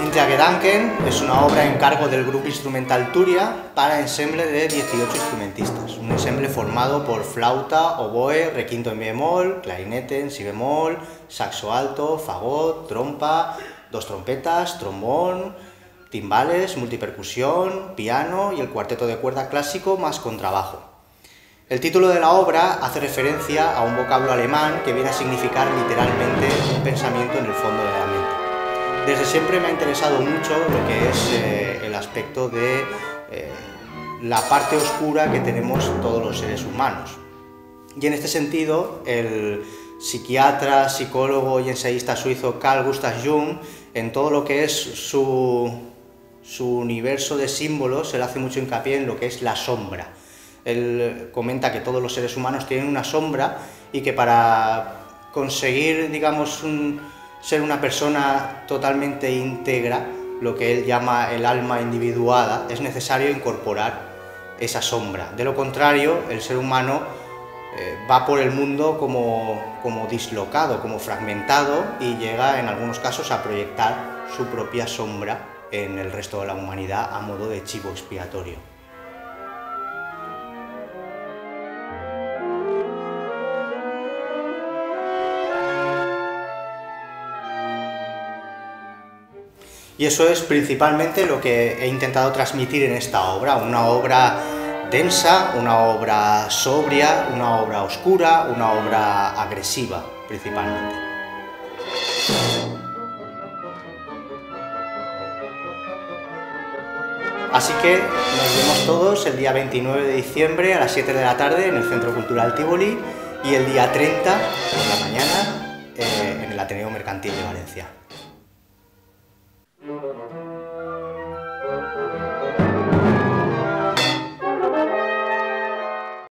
Cynthia Gedanken es una obra en cargo del grupo instrumental Turia para ensemble de 18 instrumentistas. Un ensemble formado por flauta, oboe, requinto en mi bemol, clarinete en si bemol, saxo alto, fagot, trompa, dos trompetas, trombón, timbales, multipercusión, piano y el cuarteto de cuerda clásico más contrabajo. El título de la obra hace referencia a un vocablo alemán que viene a significar literalmente un pensamiento en el fondo de la mente. Desde siempre me ha interesado mucho lo que es el aspecto de la parte oscura que tenemos todos los seres humanos. Y en este sentido, el psiquiatra, psicólogo y ensayista suizo Carl Gustav Jung, en todo lo que es su universo de símbolos, él hace mucho hincapié en lo que es la sombra. Él comenta que todos los seres humanos tienen una sombra y que para conseguir, digamos, ser una persona totalmente íntegra, lo que él llama el alma individuada, es necesario incorporar esa sombra. De lo contrario, el ser humano va por el mundo como dislocado, como fragmentado, y llega en algunos casos a proyectar su propia sombra en el resto de la humanidad a modo de chivo expiatorio. Y eso es principalmente lo que he intentado transmitir en esta obra, una obra densa, una obra sobria, una obra oscura, una obra agresiva, principalmente. Así que nos vemos todos el día 29 de diciembre a las 7 de la tarde en el Centro Cultural Tívoli y el día 30 por la mañana en el Ateneo Mercantil de Valencia.